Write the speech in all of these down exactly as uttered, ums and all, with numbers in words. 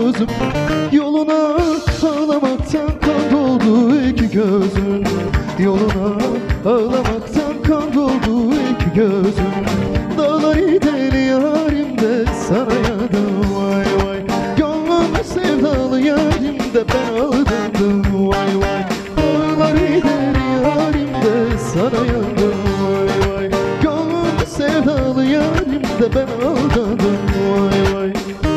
gözüm. Yoluna ağlamaktan kan doldu iki gözüm. Yoluna ağlamaktan kan doldu iki gözüm. Dağları deli yarim de sana yandım vay vay. Gönlüme sevdalı yarim de ben aldandım vay vay. Dağları deli yarim de sana yandım vay vay. Gönlüme sevdalı yarim de ben aldandım vay vay.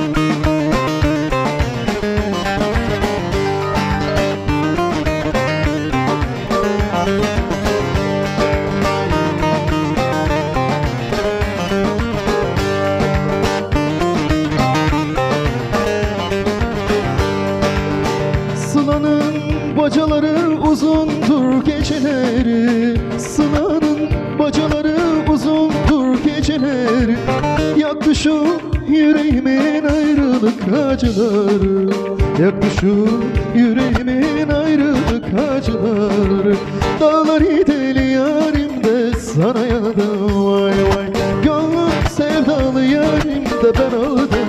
Sıla'nın bacaları uzundur geceleri. Sıla'nın bacaları uzundur geceleri. Yaktı şu yüreğimin ayrılık acıları. Yaktı şu yüreğimin ayrılık acıları. Dağları deli yarim de sana yandım vay vay. Gönlüm sevdalı yarim de ben aldım